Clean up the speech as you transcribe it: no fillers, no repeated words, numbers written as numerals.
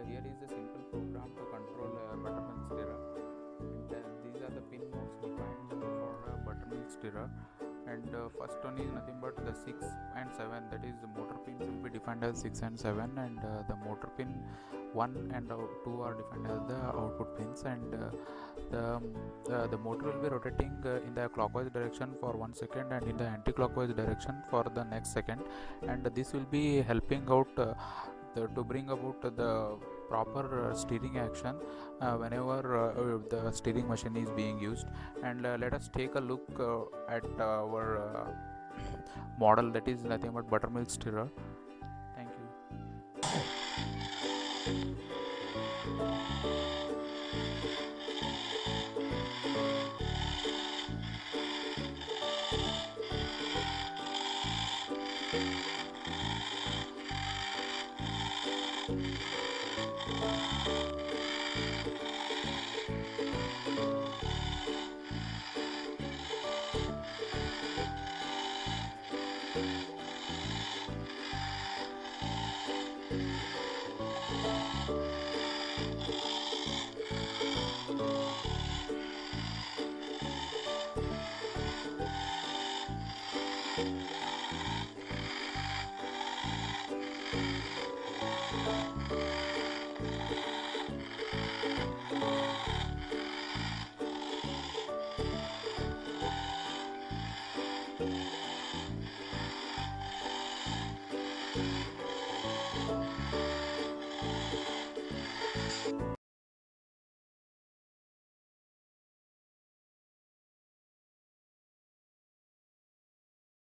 here is a simple program to control buttermilk stirrer, and these are the pin modes defined for buttermilk stirrer. And first one is nothing but the 6 and 7, that is the motor pins will be defined as 6 and 7, and the motor pin 1 and 2 are defined as the output pins, and the motor will be rotating in the clockwise direction for 1 second and in the anti-clockwise direction for the next second, and this will be helping out to bring about the proper steering action whenever the steering machine is being used. And let us take a look at our model, that is nothing but buttermilk stirrer. Thank you.